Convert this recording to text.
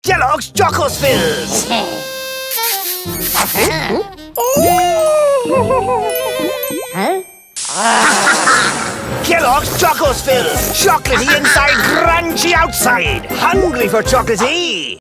Kellogg's Choco Spills! Kellogg's Choco Spills! Chocolatey inside, crunchy outside! Hungry for chocolatey?